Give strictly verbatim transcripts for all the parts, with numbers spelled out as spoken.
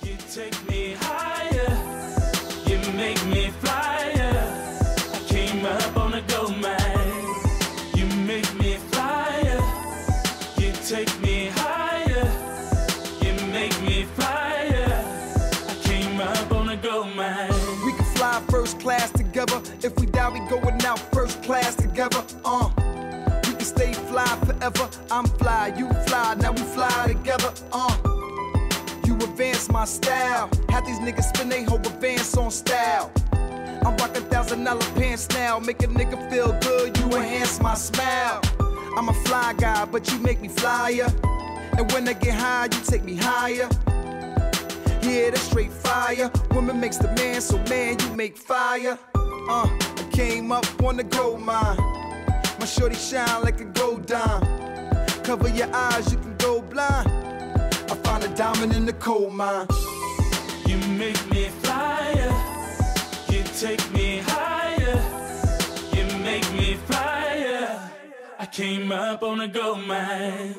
You take me higher, you make me flyer. I came up on a gold mine. You make me flyer, you take me higher, you make me flyer. I came up on a gold mine. We can fly first class together. If we die, we going out first class together. Uh, we can stay fly forever. I'm fly, you fly, now we fly together. Uh, you advance my style. Have these niggas spend they whole advance on style. I'm rockin' thousand dollar pants now. Make a nigga feel good, you enhance my smile. I'm a fly guy, but you make me flyer. And when I get high, you take me higher. Yeah, that's straight fire. Woman makes the man, so man, you make fire. Uh, I came up on the gold mine. My shorty shine like a gold dime. Cover your eyes, you can go blind. I found a diamond in the coal mine. You make me flyer, you take me higher. You make me flyer. I came up on a gold mine.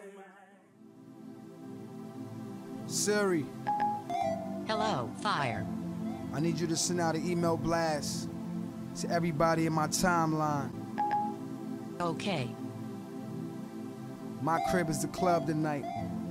Siri, Hello, Fire. I need you to send out an email blast to everybody in my timeline. Okay. My crib is the club tonight.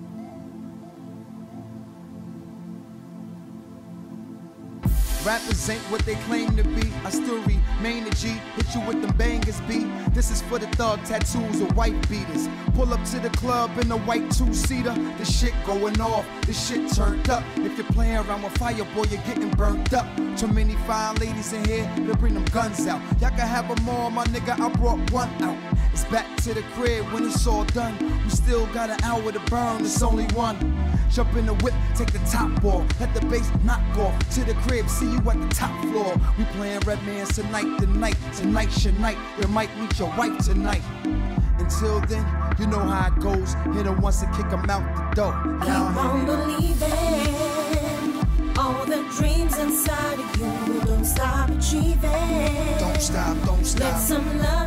Rappers ain't what they claim to be. I still remain a G. Hit you with them bangers, B. This is for the thug tattoos of white beaters. Pull up to the club in a white two-seater. This shit going off, this shit turned up. If you're playing around with fire, boy, you're getting burnt up. Too many fine ladies in here, they'll bring them guns out. Y'all can have them all, my nigga, I brought one out. It's back to the crib when it's all done. We still got an hour to burn, it's only one. Jump in the whip, take the top off. Let the bass knock off. To the crib, see you at the top floor. We playing Redman tonight, tonight. Tonight's your night. You might meet your wife tonight. Until then, you know how it goes. Hit them once and kick them out the door. Keep on believing. All the dreams inside of you. Don't stop achieving. Don't stop, don't stop. Let some love